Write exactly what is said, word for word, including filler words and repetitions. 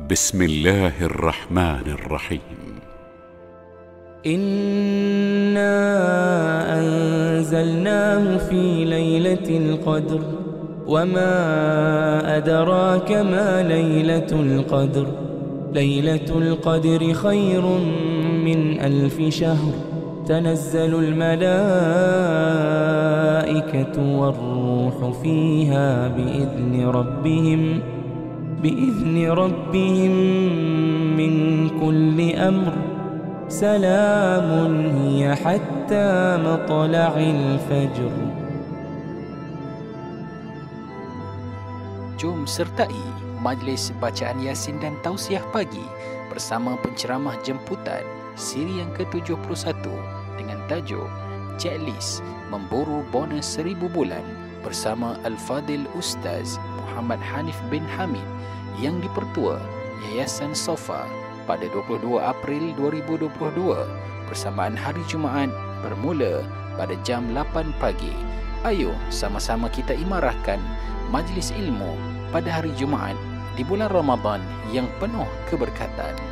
بسم الله الرحمن الرحيم. إنا أنزلناه في ليلة القدر وما أدراك ما ليلة القدر ليلة القدر خير من ألف شهر تنزل الملائكة والروح فيها بإذن ربهم بإذن ربهم من كل أمر سلام هي حتى مطلع الفجر. Jom sertai majlis bacaan Yasin dan Tausiah Pagi bersama penceramah jemputan siri yang ke tujuh puluh satu dengan tajuk Checklist Memburu Bonus Seribu Bulan bersama Al-Fadil Ustaz Muhammad Hanif bin Hamid yang dipertua Yayasan Sofa pada dua puluh dua April dua ribu dua puluh dua bersamaan hari Jumaat bermula pada jam lapan pagi. Ayo sama-sama kita imarahkan majlis ilmu pada hari Jumaat di bulan Ramadan yang penuh keberkatan.